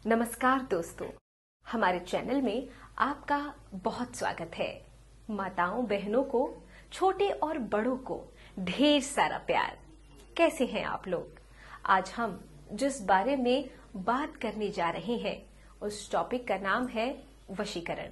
नमस्कार दोस्तों, हमारे चैनल में आपका बहुत स्वागत है। माताओं बहनों को, छोटे और बड़ों को ढेर सारा प्यार। कैसे हैं आप लोग? आज हम जिस बारे में बात करने जा रहे हैं उस टॉपिक का नाम है वशीकरण।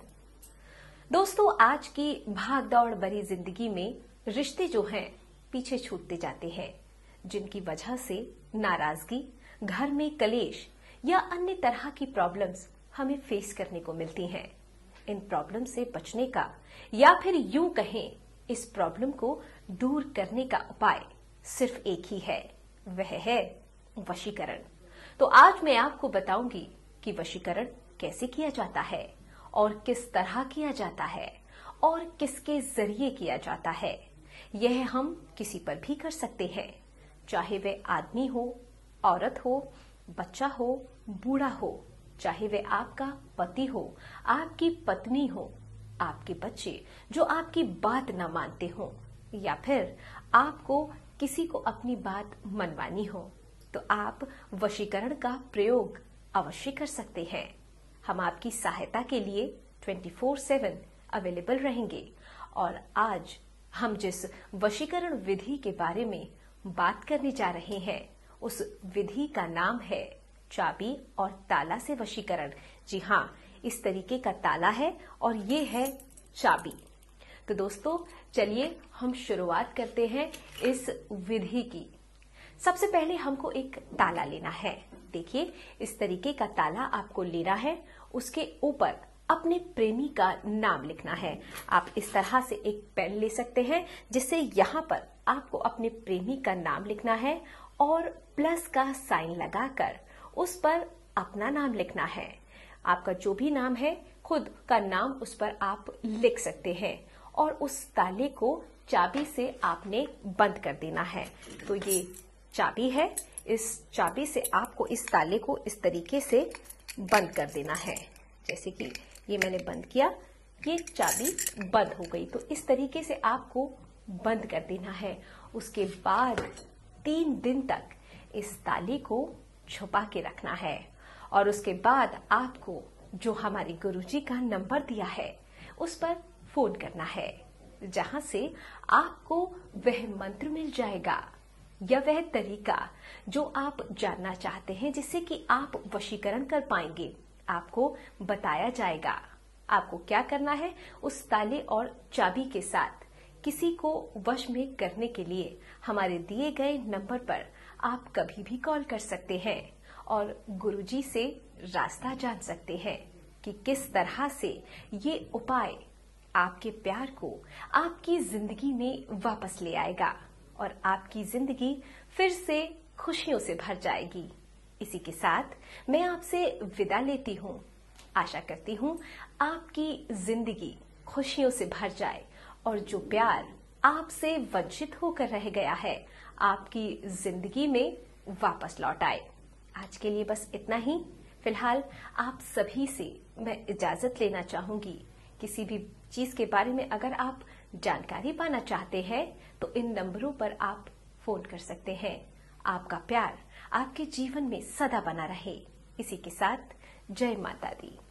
दोस्तों, आज की भागदौड़ भरी जिंदगी में रिश्ते जो हैं पीछे छूटते जाते हैं, जिनकी वजह से नाराजगी, घर में कलेश या अन्य तरह की प्रॉब्लम्स हमें फेस करने को मिलती हैं। इन प्रॉब्लम से बचने का या फिर यूं कहें इस प्रॉब्लम को दूर करने का उपाय सिर्फ एक ही है, वह है वशीकरण। तो आज मैं आपको बताऊंगी कि वशीकरण कैसे किया जाता है और किस तरह किया जाता है और किसके जरिए किया जाता है। यह हम किसी पर भी कर सकते हैं, चाहे वह आदमी हो, औरत हो, बच्चा हो, बूढ़ा हो, चाहे वे आपका पति हो, आपकी पत्नी हो, आपके बच्चे जो आपकी बात न मानते हो, या फिर आपको किसी को अपनी बात मनवानी हो, तो आप वशीकरण का प्रयोग अवश्य कर सकते हैं। हम आपकी सहायता के लिए 24/7 अवेलेबल रहेंगे। और आज हम जिस वशीकरण विधि के बारे में बात करने जा रहे हैं उस विधि का नाम है चाबी और ताला से वशीकरण। जी हाँ, इस तरीके का ताला है और ये है चाबी। तो दोस्तों, चलिए हम शुरुआत करते हैं इस विधि की। सबसे पहले हमको एक ताला लेना है। देखिए, इस तरीके का ताला आपको लेना है। उसके ऊपर अपने प्रेमी का नाम लिखना है। आप इस तरह से एक पेन ले सकते हैं जिससे यहाँ पर आपको अपने प्रेमी का नाम लिखना है और प्लस का साइन लगाकर उस पर अपना नाम लिखना है। आपका जो भी नाम है, खुद का नाम उस पर आप लिख सकते हैं और उस ताले को चाबी से आपने बंद कर देना है। तो ये चाबी है, इस चाबी से आपको इस ताले को इस तरीके से बंद कर देना है। जैसे कि ये मैंने बंद किया, ये चाबी बंद हो गई। तो इस तरीके से आपको बंद कर देना है। उसके बाद 3 दिन तक इस ताले को छुपा के रखना है और उसके बाद आपको जो हमारे गुरुजी का नंबर दिया है उस पर फोन करना है, जहां से आपको वह मंत्र मिल जाएगा या वह तरीका जो आप जानना चाहते हैं जिससे कि आप वशीकरण कर पाएंगे, आपको बताया जाएगा। आपको क्या करना है, उस ताले और चाबी के साथ किसी को वश में करने के लिए हमारे दिए गए नंबर पर आप कभी भी कॉल कर सकते हैं और गुरुजी से रास्ता जान सकते हैं कि किस तरह से ये उपाय आपके प्यार को आपकी जिंदगी में वापस ले आएगा और आपकी जिंदगी फिर से खुशियों से भर जाएगी। इसी के साथ मैं आपसे विदा लेती हूँ। आशा करती हूँ आपकी जिंदगी खुशियों से भर जाए और जो प्यार आपसे वंचित होकर रह गया है आपकी जिंदगी में वापस लौट आए। आज के लिए बस इतना ही। फिलहाल आप सभी से मैं इजाजत लेना चाहूंगी। किसी भी चीज के बारे में अगर आप जानकारी पाना चाहते हैं तो इन नंबरों पर आप फोन कर सकते हैं। आपका प्यार आपके जीवन में सदा बना रहे। इसी के साथ जय माता दी।